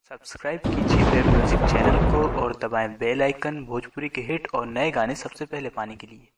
Subscribe कीजिए web music channel को और दबाएं बेल आइकन भोजपुरी के हिट और नए गाने सबसे पहले पाने के लिए।